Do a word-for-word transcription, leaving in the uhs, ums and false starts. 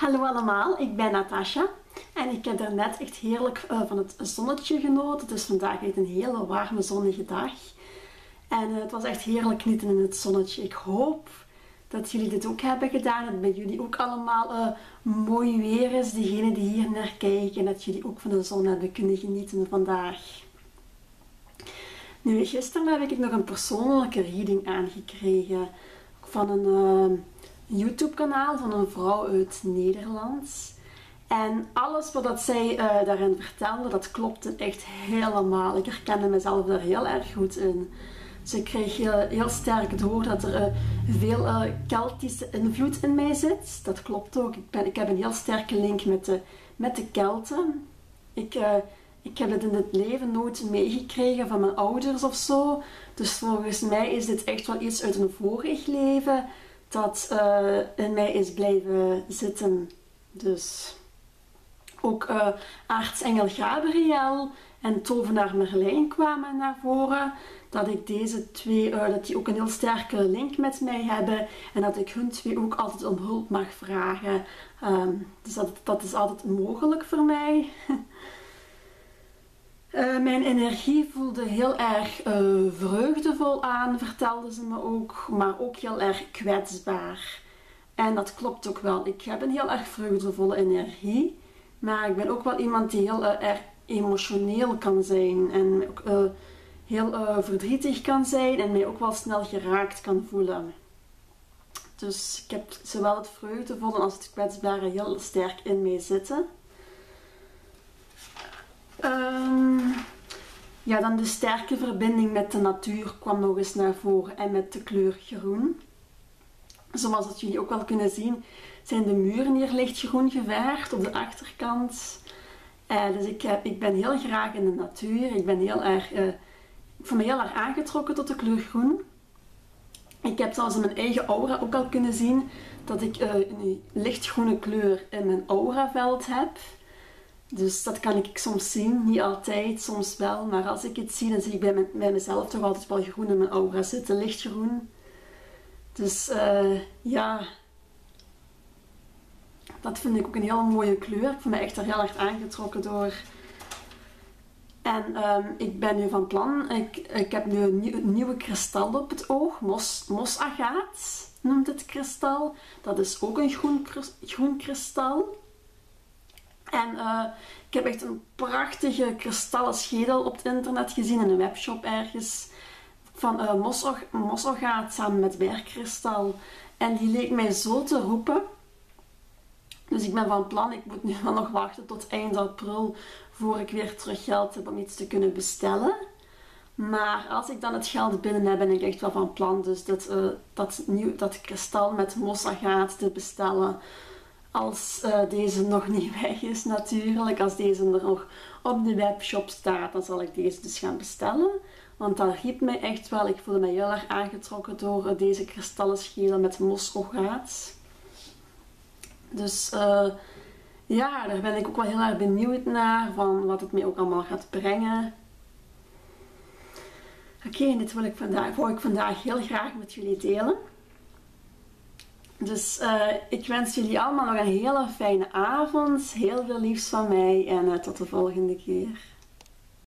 Hallo allemaal, ik ben Natasha en ik heb daarnet echt heerlijk uh, van het zonnetje genoten. Het is vandaag echt een hele warme zonnige dag en uh, het was echt heerlijk genieten in het zonnetje. Ik hoop dat jullie dit ook hebben gedaan, dat bij jullie ook allemaal uh, mooi weer is, diegenen die hier naar kijken, en dat jullie ook van de zon hebben kunnen genieten vandaag. Nu, gisteren heb ik nog een persoonlijke reading aangekregen van een uh, YouTube kanaal van een vrouw uit Nederland. En alles wat dat zij uh, daarin vertelde, dat klopte echt helemaal. Ik herkende mezelf daar heel erg goed in. Ze kreeg heel, heel sterk door dat er uh, veel uh, Keltische invloed in mij zit. Dat klopt ook. Ik, ben, ik heb een heel sterke link met de, met de Kelten. Ik... Uh, Ik heb het in het leven nooit meegekregen van mijn ouders of zo. Dus volgens mij is dit echt wel iets uit een vorig leven dat uh, in mij is blijven zitten. Dus ook uh, aartsengel Gabriel en tovenaar Merlijn kwamen naar voren. Dat ik deze twee, uh, dat die ook een heel sterke link met mij hebben. En dat ik hun twee ook altijd om hulp mag vragen. Um, dus dat, dat is altijd mogelijk voor mij. Uh, mijn energie voelde heel erg uh, vreugdevol aan, vertelde ze me ook, maar ook heel erg kwetsbaar. En dat klopt ook wel. Ik heb een heel erg vreugdevolle energie, maar ik ben ook wel iemand die heel uh, erg emotioneel kan zijn en ook uh, heel uh, verdrietig kan zijn en mij ook wel snel geraakt kan voelen. Dus ik heb zowel het vreugdevolle als het kwetsbare heel sterk in mij zitten. Um, ja, dan de sterke verbinding met de natuur kwam nog eens naar voren en met de kleur groen. Zoals dat jullie ook wel kunnen zien, zijn de muren hier lichtgroen geverfd op de achterkant. Uh, dus ik, heb, ik ben heel graag in de natuur. Ik ben heel erg, uh, ik voel me heel erg aangetrokken tot de kleur groen. Ik heb zelfs in mijn eigen aura ook al kunnen zien dat ik uh, een lichtgroene kleur in mijn auraveld heb. Dus dat kan ik soms zien, niet altijd, soms wel. Maar als ik het zie, dan zie ik bij, me, bij mezelf toch altijd wel groen in mijn aura zitten, lichtgroen. Dus uh, ja, dat vind ik ook een heel mooie kleur. Ik voel me echt er heel erg aangetrokken door. En um, ik ben nu van plan, ik, ik heb nu een, nieuw, een nieuwe kristal op het oog, mos, mosagaat noemt het kristal. Dat is ook een groen, groen kristal. En uh, ik heb echt een prachtige kristallen schedel op het internet gezien, in een webshop ergens, van uh, mosogaat samen met bergkristal. En die leek mij zo te roepen. Dus ik ben van plan, ik moet nu wel nog wachten tot eind april, voor ik weer terug geld heb om iets te kunnen bestellen. Maar als ik dan het geld binnen heb, ben ik echt wel van plan dus dat, uh, dat, nieuw, dat kristal met mosagaat te bestellen. Als uh, deze nog niet weg is natuurlijk, als deze er nog op de webshop staat, dan zal ik deze dus gaan bestellen. Want dat riep mij echt wel, ik voelde me heel erg aangetrokken door uh, deze kristallen schedel met mosogaat. Dus uh, ja, daar ben ik ook wel heel erg benieuwd naar, van wat het mij ook allemaal gaat brengen. Oké, okay, dit wil ik vandaag, wou ik vandaag heel graag met jullie delen. Dus uh, ik wens jullie allemaal nog een hele fijne avond. Heel veel liefs van mij en uh, tot de volgende keer.